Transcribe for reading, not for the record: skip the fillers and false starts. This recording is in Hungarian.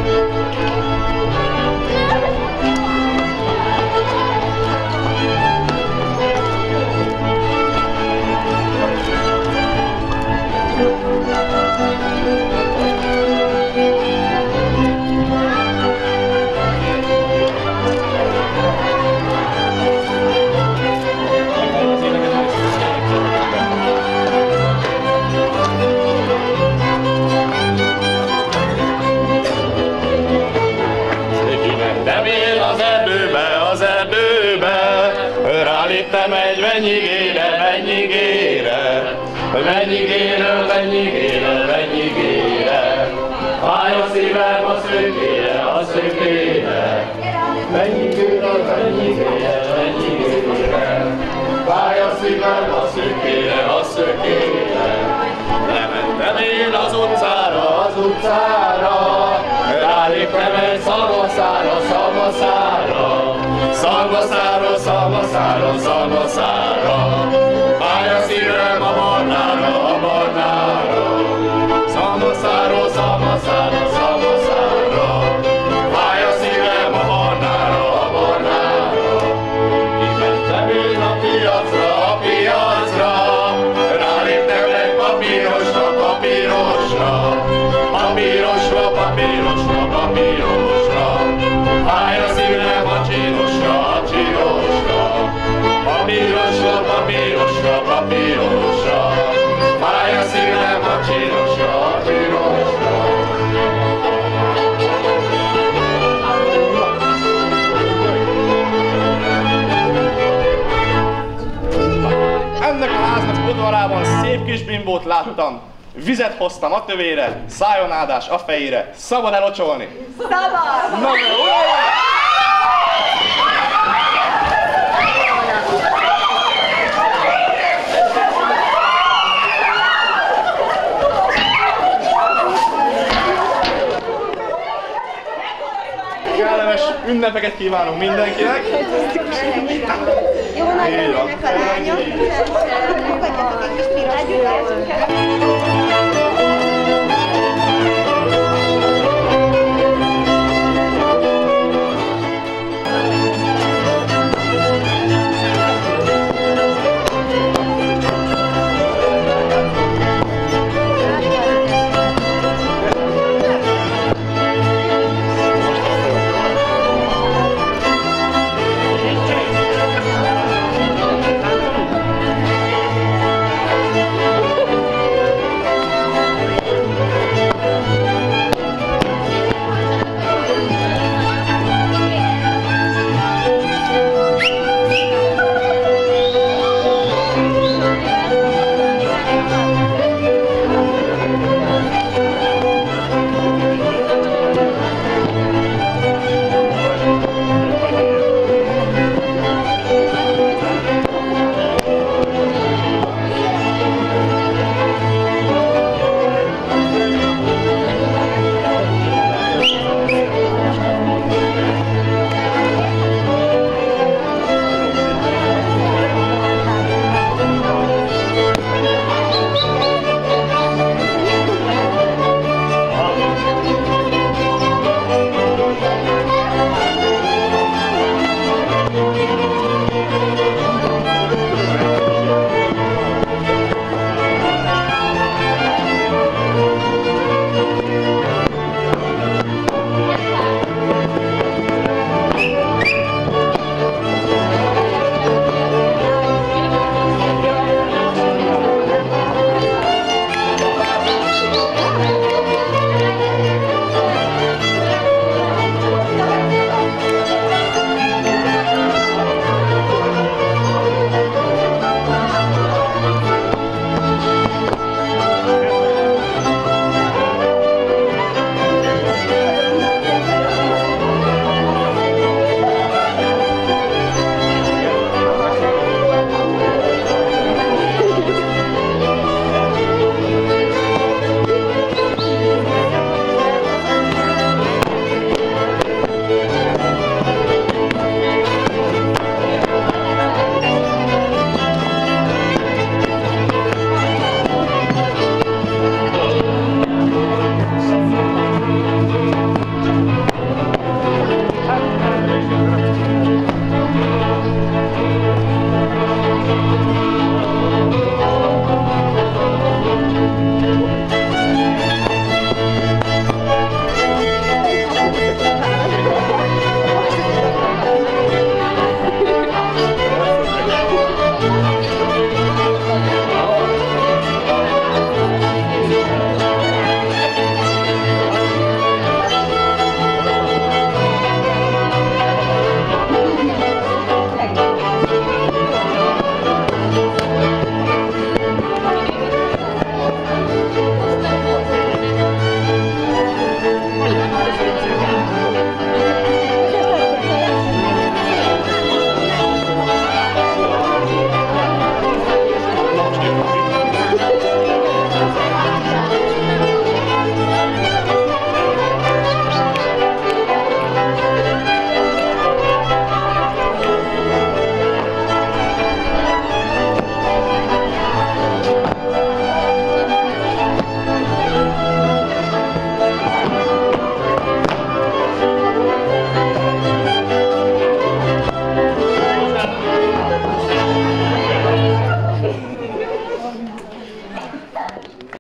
Ráléptem egy venyigére, fáj a szívem a szökére, venyigére, fáj a szívem a szökére. Lementem én az utcára, ráléptem egy szalmaszára, fáj a szívem a barnára, szalmaszára, fáj a szívem a barnára. Kimentem én a piacra, ráléptem egy papírosra, fáj a szívem a csírosra, papírosra, fáj a szívem a csírosra. Ennek a háznak udvarában szép kis bimbót láttam. Vizet hoztam a tövére, szálljon áldás a fejére. Szabad elocsolni? Szabad! Na, kellemes ünnepeket kívánunk mindenkinek! Jó nagy önnek a lányok! Fogadjatok egy kis piros